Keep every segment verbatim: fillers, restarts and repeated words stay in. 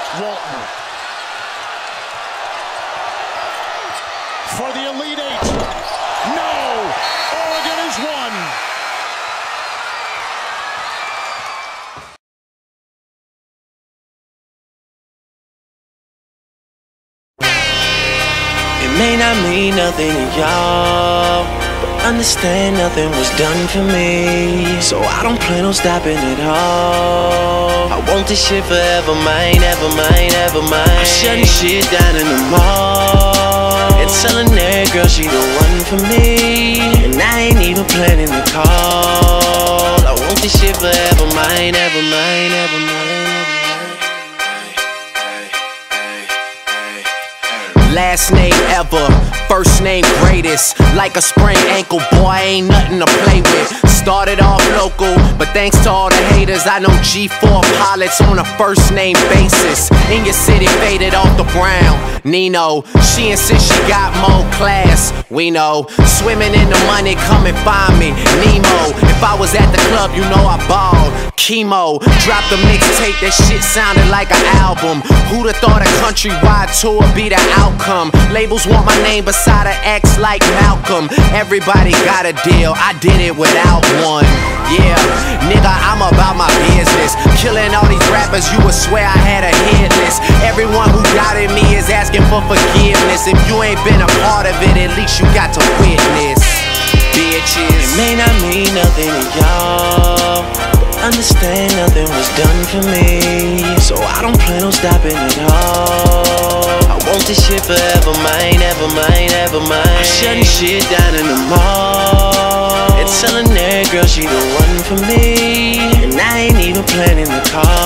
Walton. For the Elite Eight. No! Oregon is one. It may not mean nothing to y'all, but understand nothing was done for me. So I don't plan on stopping at all. I want this shit forever mine, ever mine, ever mine. I'm shutting shit down in the mall and telling that girl she the one for me, and I ain't even planning to call. I want this shit forever mine, ever mine, ever mine. Last name ever, first name greatest. Like a sprained ankle, boy, ain't nothing to play with. Started off local, but thanks to all the haters, I know G four pilots on a first name basis. In your city, faded off the brown. Nino, she insists she got more class. We know, swimming in the money, come and find me. Nemo, if I was at the club, you know I balled. Chemo, dropped a mixtape, that shit sounded like an album. Who'da thought a countrywide tour be the outcome? Labels want my name beside an X like Malcolm. Everybody got a deal, I did it without one. Yeah, nigga, I'm about my business. Killing all these rappers, you would swear I had a hit list. Everyone who doubted me is asking for forgiveness. If you ain't been a part of it, at least you got to witness. Bitches, it may not mean nothing to y'all, understand nothing was done for me. So I don't plan on stopping at all. I want this shit forever mine, ever mine, ever mine. I'm shutting shit down in the mall and telling that girl she the one for me, and I ain't even planning to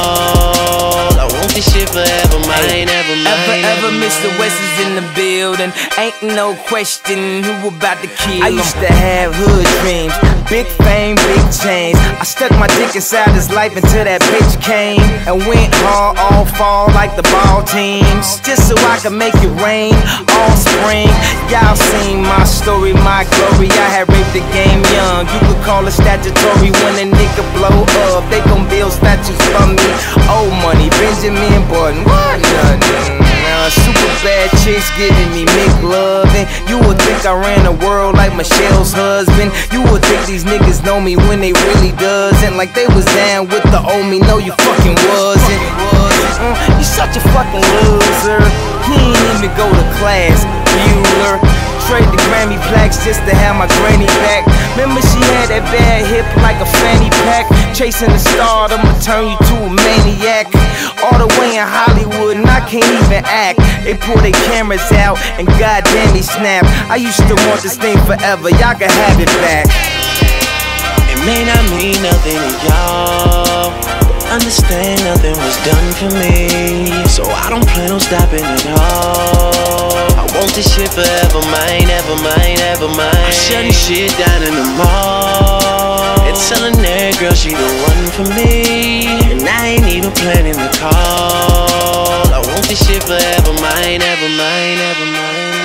call. I want this shit forever mine, ever mine. Ever, ever, Mister West is in the building. Ain't no question who about to kill him. I used to have hood dreams, big fame, big chains. I stuck my dick inside his life until that bitch came and went hard all fall like the ball teams, just so I could make it rain all spring. Y'all seen my story, my glory. I had raped the game young. You could call it statutory when a nigga blow up. They gon' build statues for me. Old money, Benjamin Button, what nothing. Now super bad chicks giving me McLovin'. You would think I ran the world like Michelle's husband. You would think these niggas know me when they really doesn't. Like they was down with the old me. No, you fucking wasn't. Mm, you such a fucking loser. He ain't even go to class, Bueller. Trade the Grammy plaques just to have my granny back. Remember she had that bad hip like a fanny pack. Chasing the star, I'ma turn you to a maniac. All the way in Hollywood and I can't even act. They pull their cameras out and goddamn he snap. I used to want this thing forever, y'all can have it back. It may not mean nothing to y'all, understand nothing was done for me. So I don't plan on stopping at all. I want this shit forever mine, ever mine, ever mine. I'm shutting shit down in the mall and telling that girl she the one for me, and I ain't even planning to call. I want this shit forever mine, ever mine, ever mine.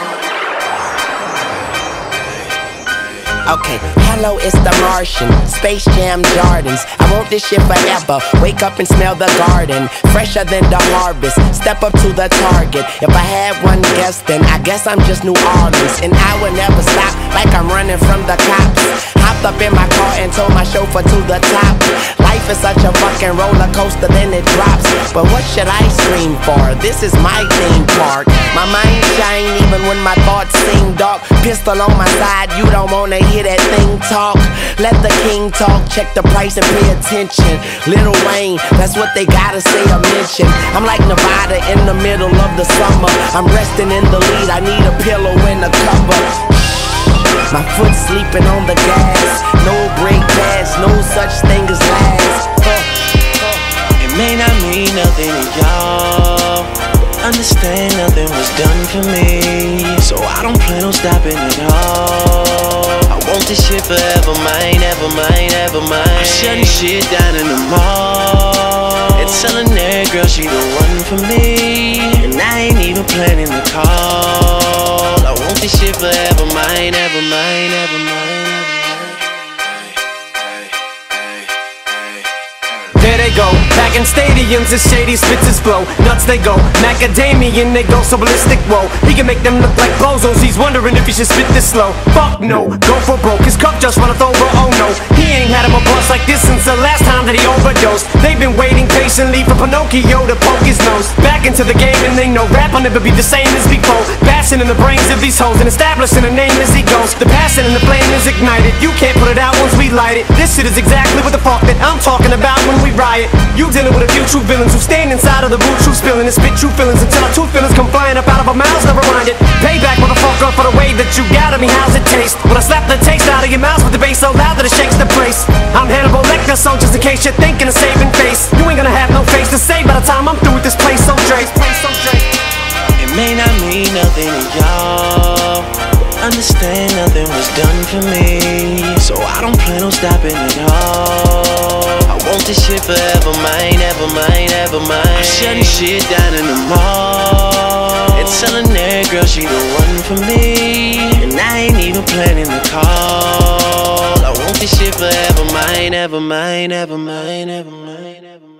Okay, hello, it's the Martian, Space Jam Jordans. I want this shit forever, wake up and smell the garden, fresher than the harvest, step up to the target. If I had one guess, then I guess I'm just New Orleans, and I would never stop like I'm running from the cops. Hopped up in my car and told my chauffeur to the top. Life is such a fucking roller coaster, then it drops. But what should I scream for? This is my theme park. My mind shine even when my thoughts seem dark. Pistol on my side, you don't wanna hear that thing talk. Let the king talk, check the price and pay attention. Lil Wayne, that's what they gotta say or mention. I'm like Nevada in the middle of the summer. I'm resting in the lead, I need a pillow and a cover. My foot sleeping on the gas, no brake pads, no such thing as last. uh, uh. It may not mean nothing to y'all, understand nothing was done for me. So I don't plan on stopping at all. I want this shit forever mine, ever mine, ever mine. I'm shutting shit down in the mall and telling that girl she the one for me, and I ain't even planning to call. I want this shit forever mine, ever mine, ever mine. There they go. Back in stadiums, his shady spits his flow. Nuts they go, macadamian they go so ballistic. Whoa, he can make them look like bozos. He's wondering if he should spit this slow. Fuck no, go for broke. His cup just runneth over. Oh no, he ain't had him a bust like this since the last time that he overdosed. They've been waiting patiently for Pinocchio to poke his nose back into the game, and they know rap will never be the same as before. Bashing in the brains of these hoes and establishing a name as he goes. The passion and the flame is ignited. You can't put it out once we light it. This shit is exactly what the fuck that I'm talking about when we riot. You dealing with a few true villains who stand inside of the root, true spilling and spit true feelings until our true feelings come flying up out of our mouths. Never mind it. Payback, motherfucker, for the way that you got at me. How's it taste? When I slap the taste out of your mouth with the bass so loud that it shakes the place. I'm Hannibal Lecter, so just in case you're thinking of saving face, you ain't gonna have no face to say by the time I'm through with this place. So Dre, place so Dre. It may not mean nothing to y'all. Understand nothing was done for me, so I don't plan on stopping at all. I want this shit forever, mine, ever mine, ever mine. I'm shutting shit down in the mall and telling that girl she the one for me, and I ain't even planning the call. I want this shit forever, mine, ever mine, ever mine, ever mine, ever mine.